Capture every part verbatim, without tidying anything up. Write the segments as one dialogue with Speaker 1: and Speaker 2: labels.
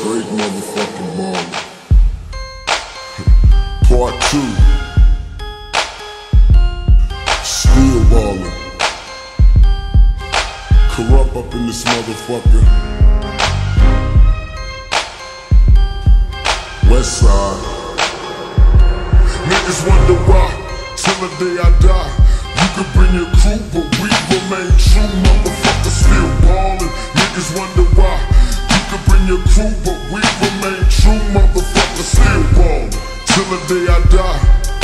Speaker 1: Great motherfucking ballin'. Part two. Still ballin'. Corrupt up in this motherfucker. West side. Niggas wonder why, till the day I die. You could bring your crew, but we remain true. Motherfucker still ballin'. Niggas wonder why. You could bring your crew, but we remain true. Motherfucker still ballin'. Till the day I die.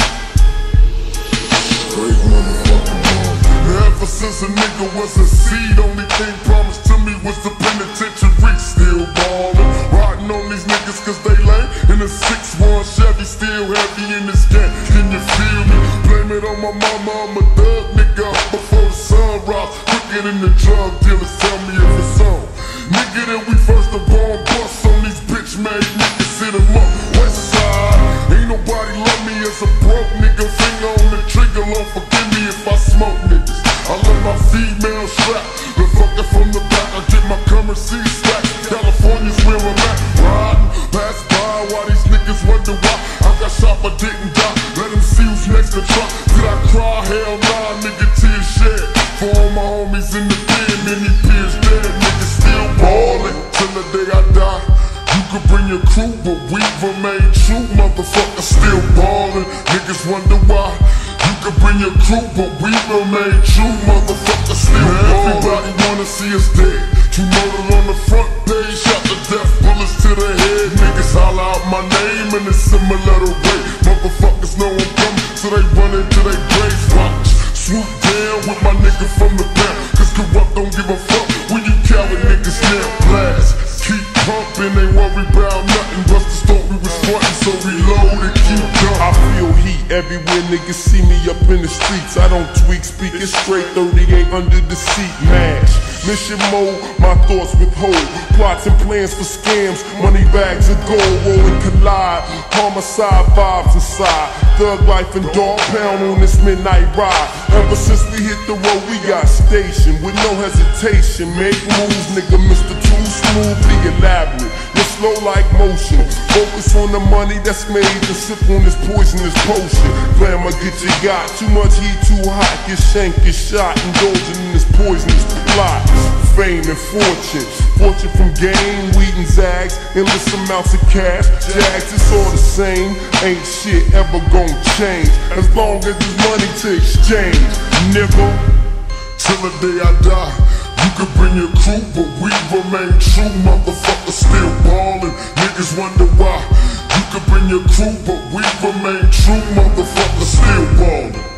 Speaker 1: Great motherfucking ballin'. Ever since a nigga was a seed, only thing promised to me was the penitentiary. Still ballin'. Riding on these niggas cause they lame. In a six one Chevy, still heavy in this game. Can you feel me? Blame it on my mama, I'm a thug nigga. Before the sun rise, quicker than the drug dealers. Tell me if it's on. Nigga, that we first the bomb bust on these bitch made niggas. Hit 'em up, west side. Ain't nobody love me as a broke nigga. Finger on the trigger, Lord forgive me if I smoke niggas. I love my female strap. The fucker from the back, I get my currency stacked. California's where I'm at. Riding, pass by while these niggas wonder why I got shot but didn't die. Let them see who's next to try. Did I cry? Hell nah, nigga, tears shed. For all my homies in the pen, many peers dead. Niggas still ballin' till the day I die. You could bring your crew, but we remain true. Motherfucker still ballin'. Niggas wonder why. You could bring your crew, but we remain true. Motherfucker still ballin'. Everybody wanna see us dead. Two murdered on the front page, shot to death, bullets to the head. Niggas holler out my name in a similar way. Motherfuckers know I'm coming, so they run into their graves. Watch, swoop down with my nigga from the back. Cause Corrupt don't give a fuck when you coward niggas now blast. Keep pumping, ain't worry about nothing. Busters thought we was frontin', so reload and keep going.
Speaker 2: I feel heat everywhere niggas see me up in the streets. I don't tweak, speak it straight, thirty-eight under the seat. Mash, mission mode, my thoughts withhold. Plots and plans for scams, money bags of gold. Rolling collide, homicide vibes inside. Thug life and dog pound on this midnight ride. Ever since we hit the road, we got stationed with no hesitation. Make moves, nigga, Mister Too Smoothly elaborate. You're slow like motion. Focus on the money that's made and sip on this poisonous potion. Glamour get you got, too much heat, too hot. Get shanked, get shot, indulging in this poisonous plot. Fame and fortune, fortune from game, weed and zags, endless amounts of cash. Jags, it's all the same, ain't shit ever gon' change as long as there's money to exchange, nigga.
Speaker 1: Till the day I die. You could bring your crew, but we remain true. Motherfucker still ballin'. Niggas wonder why. You could bring your crew, but we remain true. Motherfucker still ballin'.